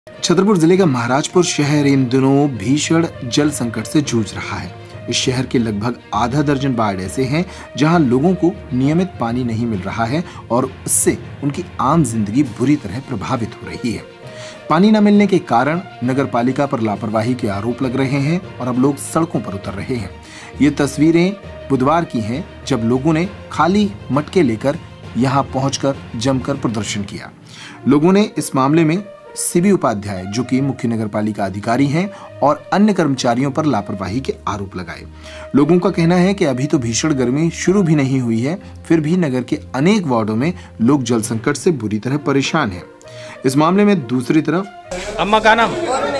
छतरपुर जिले का महाराजपुर शहर इन दिनों भीषण जल संकट से जूझ रहा है। इस शहर के लगभग आधा दर्जन वार्ड ऐसे हैं जहां लोगों को नियमित पानी नहीं मिल रहा है और उससे उनकी आम जिंदगी बुरी तरह प्रभावित हो रही है। पानी न मिलने के कारण नगर पालिका पर लापरवाही के आरोप लग रहे हैं और अब लोग सड़कों पर उतर रहे हैं। ये तस्वीरें बुधवार की हैं जब लोगों ने खाली मटके लेकर यहां पहुंचकर जमकर प्रदर्शन किया। लोगों ने इस मामले में सीबी उपाध्याय, जो कि मुख्य नगर पालिका अधिकारी हैं, और अन्य कर्मचारियों पर लापरवाही के आरोप लगाए। लोगों का कहना है कि अभी तो भीषण गर्मी शुरू भी नहीं हुई है, फिर भी नगर के अनेक वार्डों में लोग जल संकट से बुरी तरह परेशान हैं। इस मामले में दूसरी तरफ अम्मा का नाम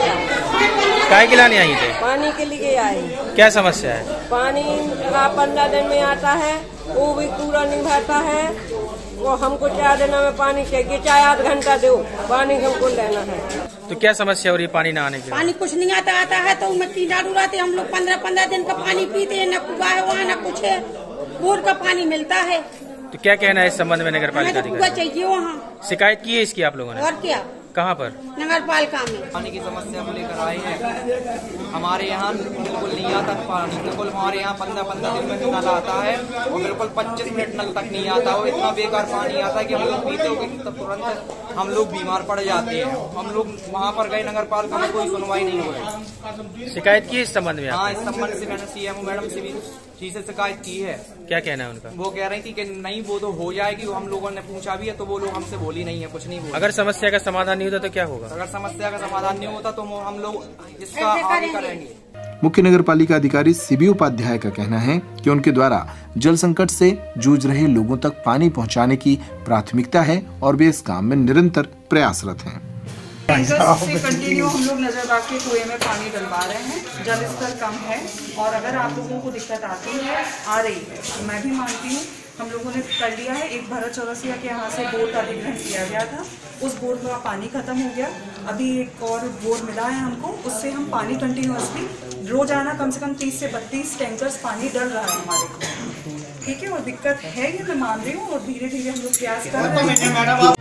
काय के लाने आई थे? पानी के लिए आई। क्या समस्या है? पानी 15 दिन में आता है, वो भी पूरा नहीं भरता है। वो हमको 4 दिन में पानी चाहिए, चाहे आध घंटा दो, पानी हमको लेना है। तो क्या समस्या हो रही है पानी न आने की? पानी कुछ नहीं आता है तो कीड़ा उड़ाते, हम लोग 15 दिन का पानी पीते हैं, न कुआ है वहाँ न कुछ है, बोर का पानी मिलता है। तो क्या कहना है इस संबंध में नगर पालिका अधिकारी? चाहिए वहाँ। शिकायत की है इसकी आप लोगों ने? और क्या? कहाँ पर? नगर पालिका में। पानी की समस्या को लेकर आए हैं। हमारे यहाँ बिल्कुल नहीं आता पानी, बिल्कुल हमारे यहाँ 15 दिन में नल आता है और बिल्कुल 25 मिनट नल तक नहीं आता है। इतना बेकार पानी आता है कि हम लोग पीते हो तो तुरंत हम लोग बीमार पड़ जाते हैं। हम लोग वहाँ पर गए, नगर पालिका में कोई सुनवाई नहीं हो रही। शिकायत की इस संबंध में? हाँ, इस संबंध से मैंने सीएमओ मैडम से भी से शिकायत की है। क्या कहना है उनका? वो कह रही थी कि नहीं वो तो हो जाएगी, हम लोगों ने पूछा भी है तो वो लोग हमसे बोली नहीं है, कुछ नहीं बोली। अगर समस्या का समाधान नहीं होता तो क्या होगा? अगर समस्या का समाधान नहीं होता तो हम लोग इसका आगे करेंगे। मुख्य नगर पालिका अधिकारी सीबी उपाध्याय का कहना है कि उनके द्वारा जल संकट से जूझ रहे लोगों तक पानी पहुंचाने की प्राथमिकता है और वे इस काम में निरंतर प्रयासरत हैं। कंटिन्यू हम लोग नजर रख के कुएं में पानी डलवा रहे हैं। जल स्तर कम है और अगर आप लोगों को दिक्कत आती है, आ रही है, मैं भी मानती हूँ, हम लोगों ने कर लिया है। एक भरत चौरसिया के यहाँ से बोर का अधिग्रहण किया गया था, उस बोर का पानी खत्म हो गया। अभी एक और बोर मिला है हमको, उससे हम पानी कंटिन्यूअसली रोजाना कम से कम 30 से 32 टैंकर्स पानी डल रहा है हमारे को। ठीक है, और दिक्कत है ये मैं मान रही हूँ और धीरे धीरे हम लोग प्रयास कर रहे हैं।